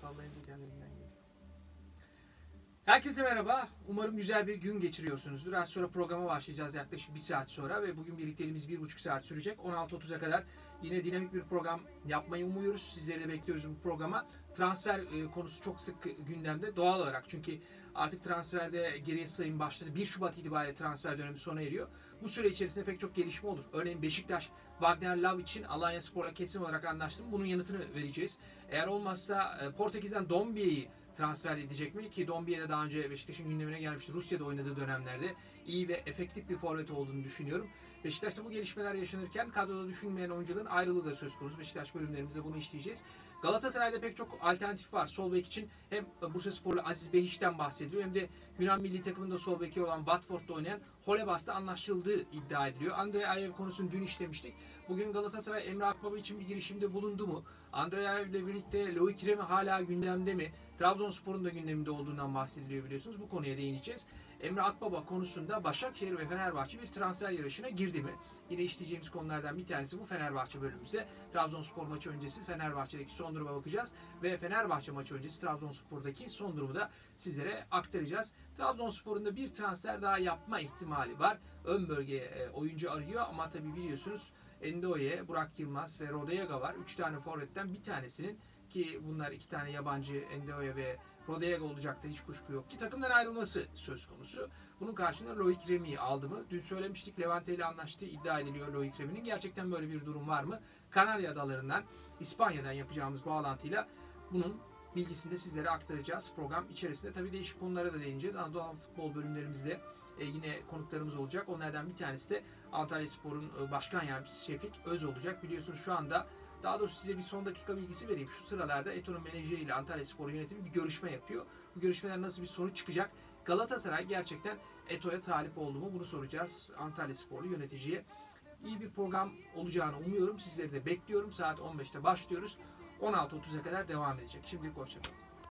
sallayınca kendiliğinden geliyor. Herkese merhaba. Umarım güzel bir gün geçiriyorsunuzdur. Az sonra programa başlayacağız yaklaşık 1 saat sonra ve bugün birlikteliğimiz 1,5 saat sürecek. 16.30'a kadar yine dinamik bir program yapmayı umuyoruz. Sizleri de bekliyoruz bu programa. Transfer konusu çok sık gündemde doğal olarak. Çünkü artık transferde geriye sayım başladı. 1 Şubat itibariyle transfer dönemi sona eriyor. Bu süre içerisinde pek çok gelişme olur. Örneğin Beşiktaş, Wagner Love için Alanyaspor'la kesin olarak anlaştı. Bunun yanıtını vereceğiz. Eğer olmazsa Portekiz'den Dombie'yi transfer edecek mi? Ki Dombie de daha önce Beşiktaş'ın gündemine gelmişti. Rusya'da oynadığı dönemlerde iyi ve efektif bir forvet olduğunu düşünüyorum. Beşiktaş'ta bu gelişmeler yaşanırken kadroda düşünmeyen oyuncuların ayrılığı da söz konusu. Beşiktaş bölümlerimizde bunu işleyeceğiz. Galatasaray'da pek çok alternatif var. Sol bek için hem Bursasporlu Aziz Behiç'ten bahsediliyor hem de Yunan milli takımında sol beki olan Watford'da oynayan Holebas'ta anlaşıldığı iddia ediliyor. Andrei Ayew konusunu dün işlemiştik. Bugün Galatasaray Emre Akbaba için bir girişimde bulundu mu? Andrei Ayew ile birlikte Loic Remy hala gündemde mi? Trabzonspor'un da gündeminde olduğundan bahsediliyor biliyorsunuz. Bu konuya değineceğiz. Emre Akbaba konusunda Başakşehir ve Fenerbahçe bir transfer yarışına girdi mi? Yine işleyeceğimiz konulardan bir tanesi bu Fenerbahçe bölümümüzde. Trabzonspor maçı öncesi Fenerbahçe'deki son duruma bakacağız. Ve Fenerbahçe maçı öncesi Trabzonspor'daki son durumu da sizlere aktaracağız. Trabzonspor'un da bir transfer daha yapma ihtimali var. Ön bölgeye oyuncu arıyor ama tabii biliyorsunuz Endoye, Burak Yılmaz ve Rodallega var. 3 tane forvetten bir tanesinin ki bunlar 2 tane yabancı Endoye ve Rodallega olacaktı hiç kuşku yok ki takımdan ayrılması söz konusu. Bunun karşılığında Loic Remy'yi aldı mı? Dün söylemiştik Levante ile anlaştığı iddia ediliyor Loic Remy'nin. Gerçekten böyle bir durum var mı? Kanarya Adaları'ndan, İspanya'dan yapacağımız bağlantıyla bunun bilgisini de sizlere aktaracağız. Program içerisinde tabii değişik konulara da değineceğiz. Anadolu futbol bölümlerimizde yine konuklarımız olacak. Onlardan bir tanesi de Antalyaspor'un başkan yardımcısı Şefik Öz olacak. Biliyorsunuz şu anda daha doğrusu size bir son dakika bilgisi vereyim. Şu sıralarda Eto'nun menajeriyle Antalyaspor yönetimi bir görüşme yapıyor. Bu görüşmeden nasıl bir sonuç çıkacak? Galatasaray gerçekten Eto'ya talip oldu mu? Bunu soracağız Antalyasporlu yöneticiye. İyi bir program olacağını umuyorum. Sizleri de bekliyorum. Saat 15'te başlıyoruz. 16.30'a kadar devam edecek. Şimdilik hoşçakalın.